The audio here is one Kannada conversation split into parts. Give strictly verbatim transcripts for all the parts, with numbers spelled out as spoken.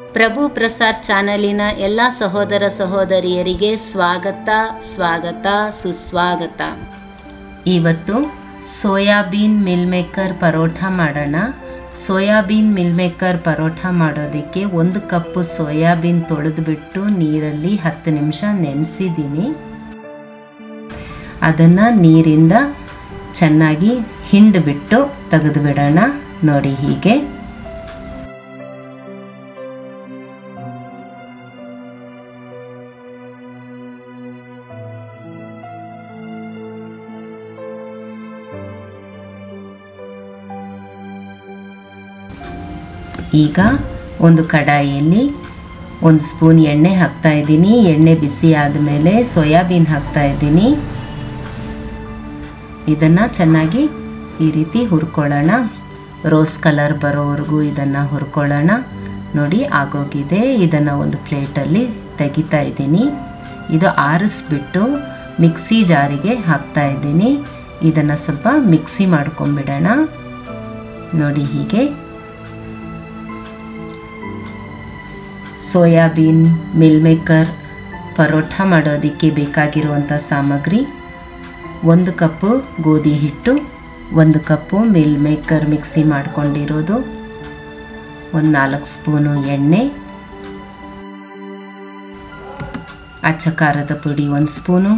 ಪ್ರಭು ಪ್ರಸಾದ್ ಚಾನಲಿನ ಎಲ್ಲ ಸಹೋದರ ಸಹೋದರಿಯರಿಗೆ ಸ್ವಾಗತ ಸ್ವಾಗತ ಸುಸ್ವಾಗತ. ಇವತ್ತು ಸೋಯಾಬೀನ್ ಮಿಲ್ ಮೇಕರ್ ಪರೋಠ ಮಾಡೋಣ. ಸೋಯಾಬೀನ್ ಮಿಲ್ ಮೇಕರ್ ಪರೋಠ ಮಾಡೋದಕ್ಕೆ ಒಂದು ಕಪ್ಪು ಸೋಯಾಬೀನ್ ತೊಳೆದುಬಿಟ್ಟು ನೀರಲ್ಲಿ ಹತ್ತು ನಿಮಿಷ ನೆನೆಸಿದ್ದೀನಿ. ಅದನ್ನು ನೀರಿಂದ ಚೆನ್ನಾಗಿ ಹಿಂಡಿಬಿಟ್ಟು ತೆಗೆದು ಬಿಡೋಣ. ನೋಡಿ ಹೀಗೆ. ಈಗ ಒಂದು ಕಡಾಯಿಯಲ್ಲಿ ಒಂದು ಸ್ಪೂನ್ ಎಣ್ಣೆ ಹಾಕ್ತಾ ಇದ್ದೀನಿ. ಎಣ್ಣೆ ಬಿಸಿ ಆದಮೇಲೆ ಸೋಯಾಬೀನ್ ಹಾಕ್ತಾ ಇದ್ದೀನಿ. ಇದನ್ನು ಚೆನ್ನಾಗಿ ಈ ರೀತಿ ಹುರ್ಕೊಳ್ಳೋಣ. ರೋಸ್ ಕಲರ್ ಬರೋವರೆಗೂ ಇದನ್ನು ಹುರ್ಕೊಳ್ಳೋಣ. ನೋಡಿ ಆಗೋಗಿದೆ. ಇದನ್ನು ಒಂದು ಪ್ಲೇಟಲ್ಲಿ ತೆಗಿತಾ ಇದ್ದೀನಿ. ಇದು ಆರಿಸ್ಬಿಟ್ಟು ಮಿಕ್ಸಿ ಜಾರಿಗೆ ಹಾಕ್ತಾ ಇದ್ದೀನಿ. ಇದನ್ನು ಸ್ವಲ್ಪ ಮಿಕ್ಸಿ ಮಾಡ್ಕೊಂಬಿಡೋಣ. ನೋಡಿ ಹೀಗೆ. ಸೋಯಾಬೀನ್ ಮಿಲ್ ಮೇಕರ್ ಪರೋಠ ಮಾಡೋದಕ್ಕೆ ಬೇಕಾಗಿರುವಂಥ ಸಾಮಗ್ರಿ: ಒಂದು ಕಪ್ಪು ಗೋಧಿ ಹಿಟ್ಟು, ಒಂದು ಕಪ್ಪು ಮಿಲ್ ಮೇಕರ್ ಮಿಕ್ಸಿ ಮಾಡ್ಕೊಂಡಿರೋದು, ಒಂದು ನಾಲ್ಕು ಸ್ಪೂನು ಎಣ್ಣೆ, ಅಚ್ಚ ಖಾರದ ಪುಡಿ ಒಂದು ಸ್ಪೂನು,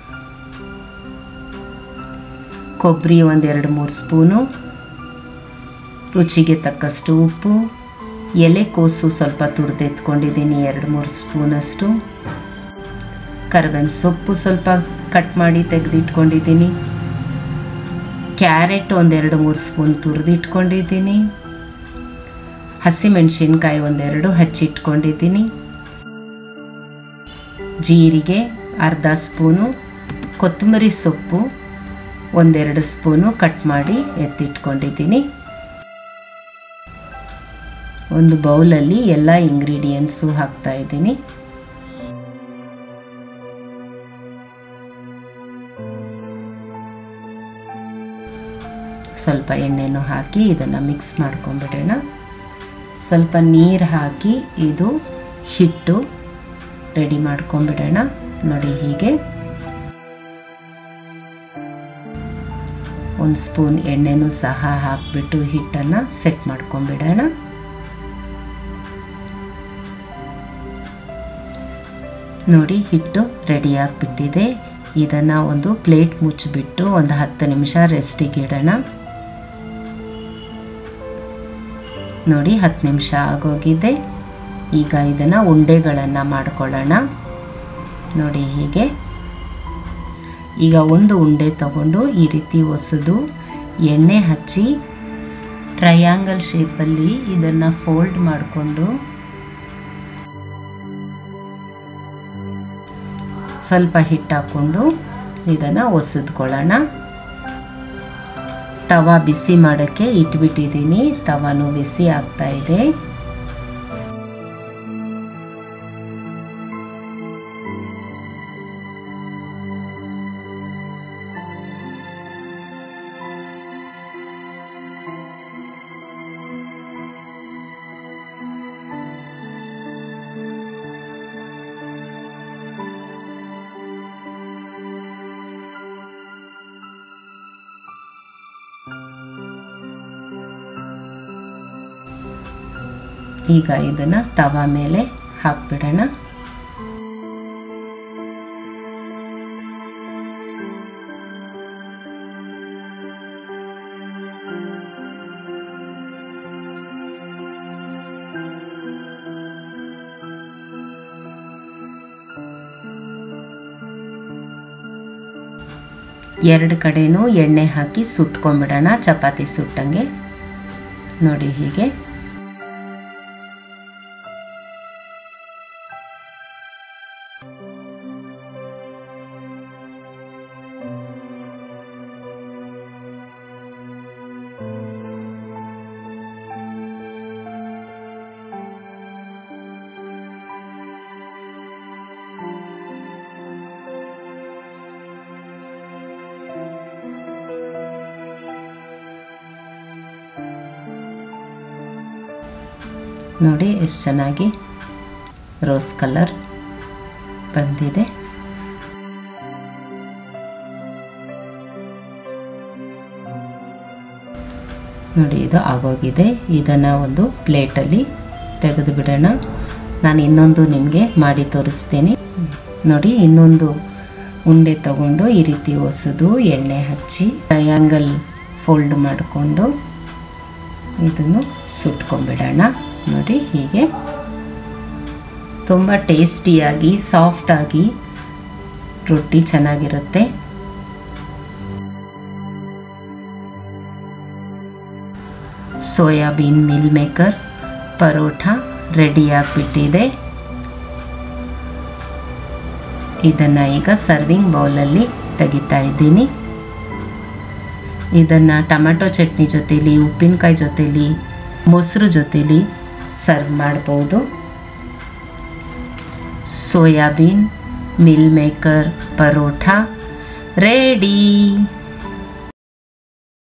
ಕೊಬ್ಬರಿ ಒಂದೆರಡು ಮೂರು ಸ್ಪೂನು, ರುಚಿಗೆ ತಕ್ಕಷ್ಟು ಉಪ್ಪು, ಎಲೆಕೋಸು ಸ್ವಲ್ಪ ತುರಿದೆತ್ಕೊಂಡಿದ್ದೀನಿ ಎರಡು ಮೂರು ಸ್ಪೂನಷ್ಟು, ಕರಿಬೇವಿನ ಸೊಪ್ಪು ಸ್ವಲ್ಪ ಕಟ್ ಮಾಡಿ ತೆಗೆದಿಟ್ಕೊಂಡಿದ್ದೀನಿ, ಕ್ಯಾರೆಟ್ ಒಂದೆರಡು ಮೂರು ಸ್ಪೂನ್ ತುರಿದಿಟ್ಕೊಂಡಿದ್ದೀನಿ, ಹಸಿಮೆಣಸಿನ್ಕಾಯಿ ಒಂದೆರಡು ಹಚ್ಚಿಟ್ಕೊಂಡಿದ್ದೀನಿ, ಜೀರಿಗೆ ಅರ್ಧ ಸ್ಪೂನು, ಕೊತ್ತಂಬರಿ ಸೊಪ್ಪು ಒಂದೆರಡು ಸ್ಪೂನು ಕಟ್ ಮಾಡಿ ಎತ್ತಿಟ್ಕೊಂಡಿದ್ದೀನಿ. ಒಂದು ಬೌಲಲ್ಲಿ ಎಲ್ಲ ಇಂಗ್ರೀಡಿಯೆಂಟ್ಸು ಹಾಕ್ತಾ ಇದ್ದೀನಿ. ಸ್ವಲ್ಪ ಎಣ್ಣೆನೂ ಹಾಕಿ ಇದನ್ನು ಮಿಕ್ಸ್ ಮಾಡ್ಕೊಂಬಿಡೋಣ. ಸ್ವಲ್ಪ ನೀರು ಹಾಕಿ ಇದು ಹಿಟ್ಟು ರೆಡಿ ಮಾಡ್ಕೊಂಬಿಡೋಣ. ನೋಡಿ ಹೀಗೆ. ಒಂದು ಸ್ಪೂನ್ ಎಣ್ಣೆನೂ ಸಹ ಹಾಕಿಬಿಟ್ಟು ಹಿಟ್ಟನ್ನು ಸೆಟ್ ಮಾಡ್ಕೊಂಬಿಡೋಣ. ನೋಡಿ ಹಿಟ್ಟು ರೆಡಿಯಾಗಿಬಿಟ್ಟಿದೆ. ಇದನ್ನು ಒಂದು ಪ್ಲೇಟ್ ಮುಚ್ಚಿಬಿಟ್ಟು ಒಂದು ಹತ್ತು ನಿಮಿಷ ರೆಸ್ಟಿಗೆ ಇಡೋಣ. ನೋಡಿ ಹತ್ತು ನಿಮಿಷ ಆಗೋಗಿದೆ. ಈಗ ಇದನ್ನು ಉಂಡೆಗಳನ್ನು ಮಾಡ್ಕೊಳ್ಳೋಣ. ನೋಡಿ ಹೀಗೆ. ಈಗ ಒಂದು ಉಂಡೆ ತಗೊಂಡು ಈ ರೀತಿ ಒಸೆದು ಎಣ್ಣೆ ಹಚ್ಚಿ ಟ್ರಯಾಂಗಲ್ ಶೇಪಲ್ಲಿ ಇದನ್ನು ಫೋಲ್ಡ್ ಮಾಡಿಕೊಂಡು ಸ್ವಲ್ಪ ಹಿಟ್ಟು ಹಾಕ್ಕೊಂಡು ಇದನ್ನು ಒಸೆದ್ಕೊಳ್ಳೋಣ. ತವಾ ಬಿಸಿ ಮಾಡೋಕ್ಕೆ ಇಟ್ಬಿಟ್ಟಿದ್ದೀನಿ. ತವಾನು ಬಿಸಿ ಆಗ್ತಾ ಇದೆ. ಈಗ ಇದನ್ನು ತವಾ ಮೇಲೆ ಹಾಕ್ಬಿಡೋಣ. ಎರಡು ಕಡೆನೂ ಎಣ್ಣೆ ಹಾಕಿ ಸುಟ್ಕೊಂಬಿಡೋಣ, ಚಪಾತಿ ಸುಟ್ಟಂಗೆ. ನೋಡಿ ಹೀಗೆ. ನೋಡಿ ಎಷ್ಟು ಚೆನ್ನಾಗಿ ರೋಸ್ ಕಲರ್ ಬಂದಿದೆ. ನೋಡಿ ಇದು ಆಗೋಗಿದೆ. ಇದನ್ನು ಒಂದು ಪ್ಲೇಟಲ್ಲಿ ತೆಗೆದು ಬಿಡೋಣ. ನಾನು ಇನ್ನೊಂದು ನಿಮಗೆ ಮಾಡಿ ತೋರಿಸ್ತೀನಿ. ನೋಡಿ ಇನ್ನೊಂದು ಉಂಡೆ ತಗೊಂಡು ಈ ರೀತಿ ಒಸೆದು ಎಣ್ಣೆ ಹಚ್ಚಿ ಟ್ರಯಾಂಗಲ್ ಫೋಲ್ಡ್ ಮಾಡಿಕೊಂಡು ಇದನ್ನು ಸುಟ್ಕೊಂಡ್ಬಿಡೋಣ. ನೋಡಿ ಹೀಗೆ ತುಂಬ ಟೇಸ್ಟಿಯಾಗಿ ಸಾಫ್ಟಾಗಿ ರೊಟ್ಟಿ ಚೆನ್ನಾಗಿರುತ್ತೆ. ಸೋಯಾಬೀನ್ ಮಿಲ್ ಮೇಕರ್ ಪರೋಟ ರೆಡಿಯಾಗಿಬಿಟ್ಟಿದೆ. ಇದನ್ನು ಈಗ ಸರ್ವಿಂಗ್ ಬೌಲಲ್ಲಿ ತೆಗಿತಾ ಇದ್ದೀನಿ. ಇದನ್ನು ಟೊಮೆಟೊ ಚಟ್ನಿ ಜೊತೆಲಿ, ಉಪ್ಪಿನಕಾಯಿ ಜೊತೆಲಿ, ಮೊಸರು ಜೊತೆಲಿ ಸರ್ವ್ ಮಾಡ್ಬೋದು. Soybean meal maker paratha ready.